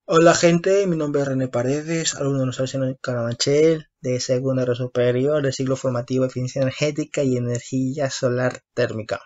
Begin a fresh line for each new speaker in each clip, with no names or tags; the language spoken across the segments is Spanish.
Hola gente, mi nombre es René Paredes, alumno de la Universidad de Carabanchel, de segundo grado superior, de ciclo formativo de eficiencia energética y energía solar térmica.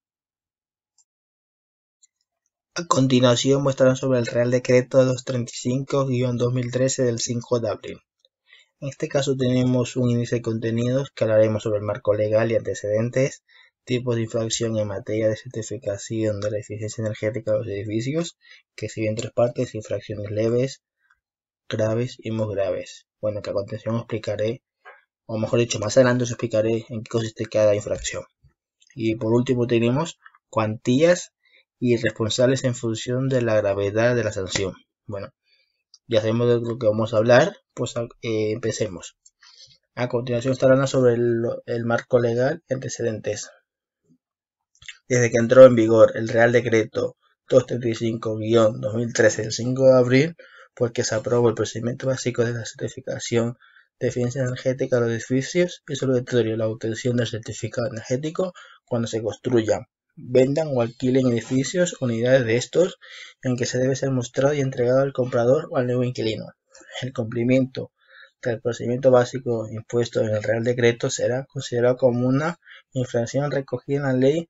A continuación mostrarán sobre el Real Decreto 235-2013 del 5 de abril. En este caso tenemos un índice de contenidos que hablaremos sobre el marco legal y antecedentes, tipos de infracción en materia de certificación de la eficiencia energética de los edificios, que sigue en tres partes: infracciones leves, graves y muy graves. Bueno, que a continuación explicaré, o mejor dicho, más adelante os explicaré en qué consiste cada infracción. Y por último tenemos cuantías y responsables en función de la gravedad de la sanción. Bueno, ya sabemos de lo que vamos a hablar, pues empecemos. A continuación estarán sobre el marco legal y antecedentes. Desde que entró en vigor el Real Decreto 235-2013 del 5 de abril, porque se aprobó el procedimiento básico de la certificación de eficiencia energética de los edificios, es obligatorio la obtención del certificado energético cuando se construyan, vendan o alquilen edificios o unidades de estos, en que se debe ser mostrado y entregado al comprador o al nuevo inquilino. El cumplimiento del procedimiento básico impuesto en el Real Decreto será considerado como una infracción recogida en la Ley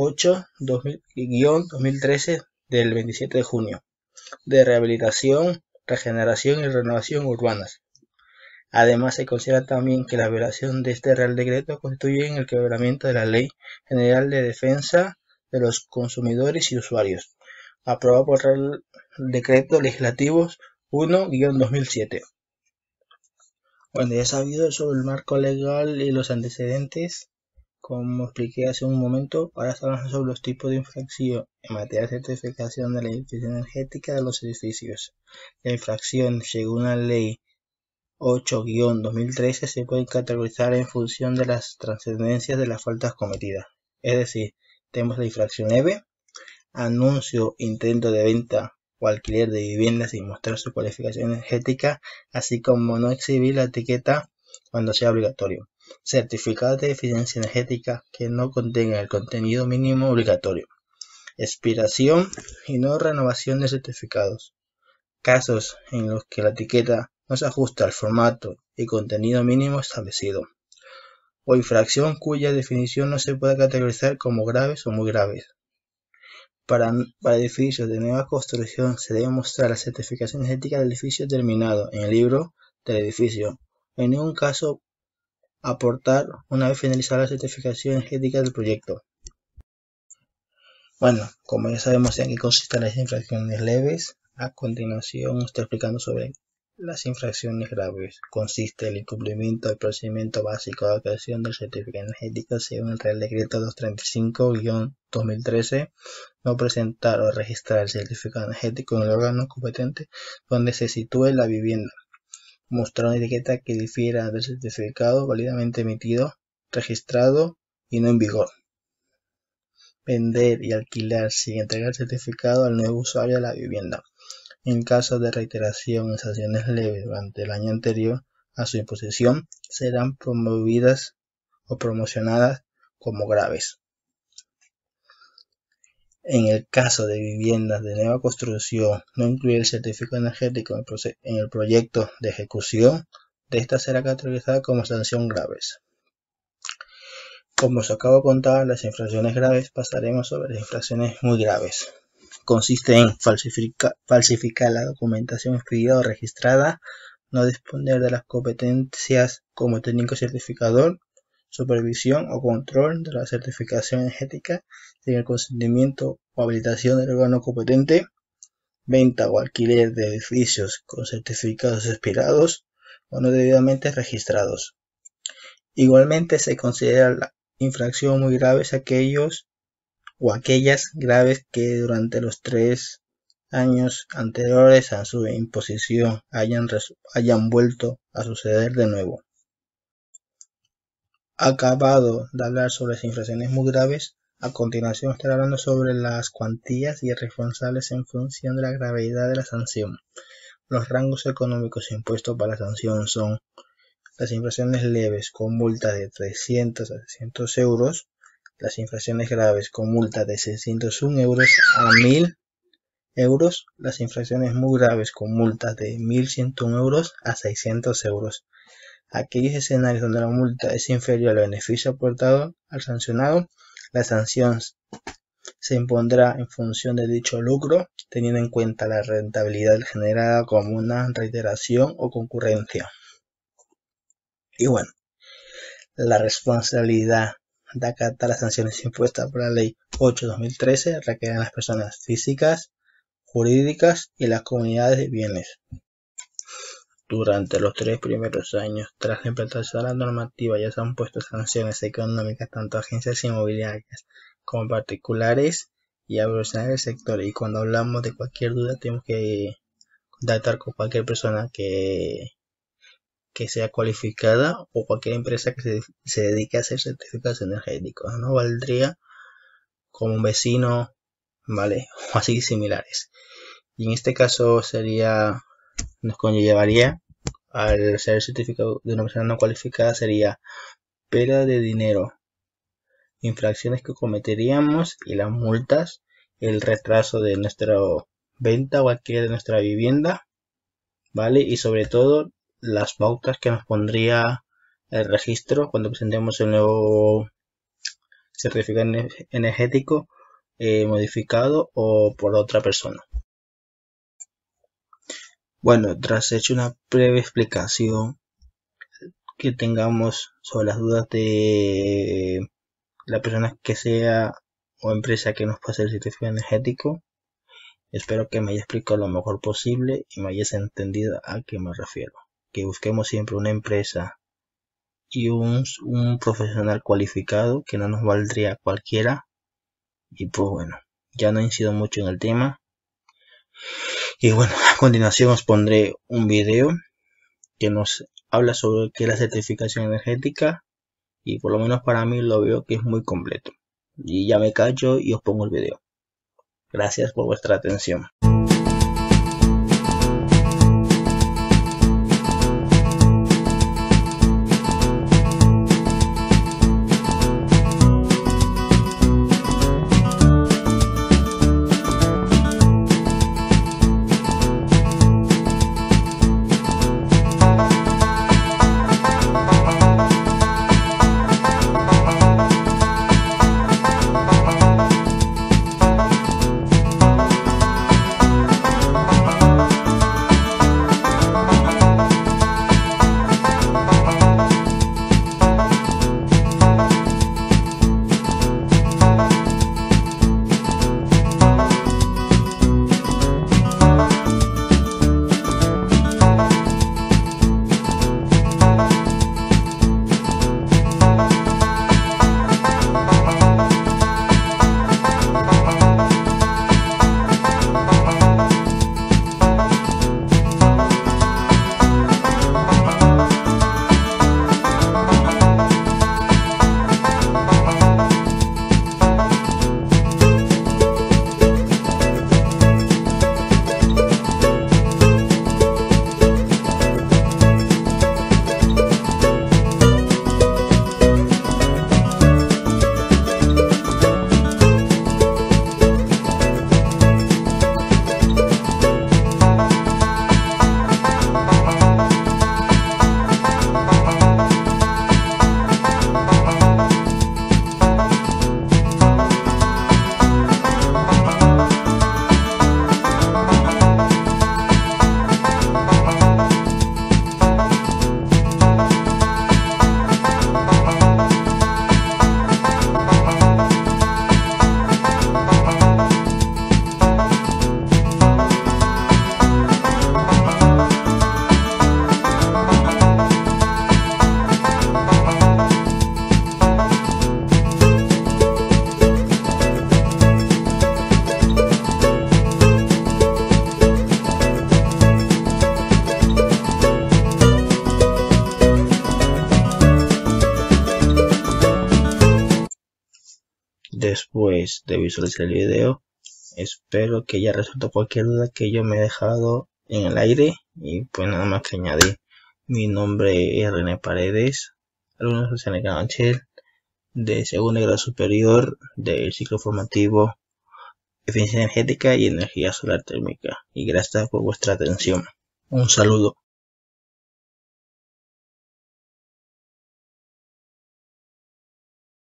8-2013 del 27 de junio de rehabilitación, regeneración y renovación urbanas. Además, se considera también que la violación de este Real Decreto constituye el quebrantamiento de la Ley General de Defensa de los Consumidores y Usuarios, aprobado por el Decreto Legislativo 1-2007. Bueno, ya sabido sobre el marco legal y los antecedentes, como expliqué hace un momento, ahora estamos sobre los tipos de infracción en materia de certificación de la eficiencia energética de los edificios. La infracción, según la Ley 8-2013, se puede categorizar en función de las trascendencias de las faltas cometidas. Es decir, tenemos la infracción leve, anuncio, intento de venta o alquiler de viviendas sin mostrar su cualificación energética, así como no exhibir la etiqueta cuando sea obligatorio. Certificado de eficiencia energética que no contenga el contenido mínimo obligatorio. Expiración y no renovación de certificados. Casos en los que la etiqueta no se ajusta al formato y contenido mínimo establecido. O infracción cuya definición no se pueda categorizar como graves o muy graves. Para edificios de nueva construcción se debe mostrar la certificación energética del edificio terminado en el libro del edificio. En ningún caso aportar una vez finalizada la certificación energética del proyecto. Bueno, como ya sabemos en qué consisten las infracciones leves, a continuación estoy explicando sobre las infracciones graves. Consiste el incumplimiento del procedimiento básico de obtención del certificado energético según el Real Decreto 235-2013, no presentar o registrar el certificado energético en el órgano competente donde se sitúe la vivienda. Mostrar una etiqueta que difiera del certificado válidamente emitido, registrado y no en vigor. Vender y alquilar sin entregar el certificado al nuevo usuario de la vivienda. En caso de reiteración en sanciones leves durante el año anterior a su imposición, serán promovidas o promocionadas como graves. En el caso de viviendas de nueva construcción, no incluir el certificado energético en el proyecto de ejecución, de esta será categorizada como sanción graves. Como os acabo de contar las infracciones graves, pasaremos sobre las infracciones muy graves. Consiste en falsificar la documentación expedida o registrada, no disponer de las competencias como técnico certificador, supervisión o control de la certificación energética sin el consentimiento o habilitación del órgano competente, venta o alquiler de edificios con certificados expirados o no debidamente registrados. Igualmente se considera la infracción muy grave aquellos o aquellas graves que durante los 3 años anteriores a su imposición hayan vuelto a suceder de nuevo. Acabado de hablar sobre las infracciones muy graves, a continuación estaré hablando sobre las cuantías y responsables en función de la gravedad de la sanción. Los rangos económicos impuestos para la sanción son las infracciones leves con multa de 300 a 600 euros, las infracciones graves con multa de 601 euros a 1000 euros las infracciones muy graves con multas de 1.101 euros a 600 euros. Aquellos escenarios donde la multa es inferior al beneficio aportado al sancionado, la sanción se impondrá en función de dicho lucro, teniendo en cuenta la rentabilidad generada como una reiteración o concurrencia. Y bueno, la responsabilidad de acatar las sanciones impuestas por la Ley 8/2013 recae en las personas físicas, jurídicas y las comunidades de bienes. Durante los 3 primeros años tras la implantación de la normativa ya se han puesto sanciones económicas tanto a agencias inmobiliarias como particulares y a profesionales del sector, y cuando hablamos de cualquier duda tenemos que contactar con cualquier persona que sea cualificada o cualquier empresa que se dedique a hacer certificados energéticos. No valdría como un vecino, ¿vale? O así similares. Y en este caso nos conllevaría, al ser certificado de una persona no cualificada, sería pérdida de dinero, infracciones que cometeríamos y las multas, el retraso de nuestra venta o alquiler de nuestra vivienda, ¿vale? Y sobre todo las pautas que nos pondría el registro cuando presentemos el nuevo certificado energético modificado o por otra persona. Bueno, tras hecho una breve explicación que tengamos sobre las dudas de la persona que sea o empresa que nos pase el certificado energético, espero que me haya explicado lo mejor posible y me hayas entendido a qué me refiero. Que busquemos siempre una empresa y un profesional cualificado, que no nos valdría cualquiera. Y pues bueno, ya no incido mucho en el tema. Y bueno, a continuación os pondré un video que nos habla sobre qué es la certificación energética, y por lo menos para mí lo veo que es muy completo. Y ya me callo y os pongo el video. Gracias por vuestra atención. Después de visualizar el video, espero que haya resuelto cualquier duda que yo me he dejado en el aire. Y pues nada más que añadir. Mi nombre es René Paredes, alumno social en Canchel, de segundo grado superior del ciclo formativo eficiencia energética y energía solar térmica. Y gracias por vuestra atención. Un saludo.